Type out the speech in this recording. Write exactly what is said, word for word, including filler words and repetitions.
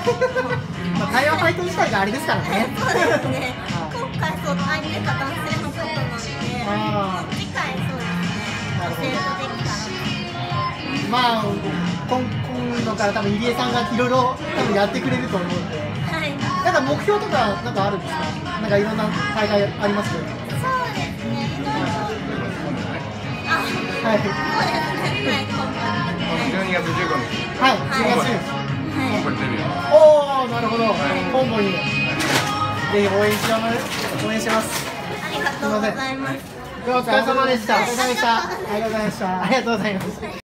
まあ台湾ファイト自体があれですからね。 そうですね。今回そう相手が男性の方なので、 あ次回そうですね。女性とできたら。 まあ今今度から多分入江さんがいろいろ多分やってくれると思うんで。 はい。 なんか目標とかなんかあるんですか？なんかいろんな大会ありますよね。 そうですね。いろいろ。あ、 はい。 そうですね。はい。 じゅうにがつじゅうごにち。 はい。じゅうがつじゅうごにち。 本部に出るよ。 おお、なるほど。本部に。ぜひ応援します。応援します。 ありがとうございます。 お疲れ様でした。お疲れ様でした。ありがとうございました。ありがとうございます。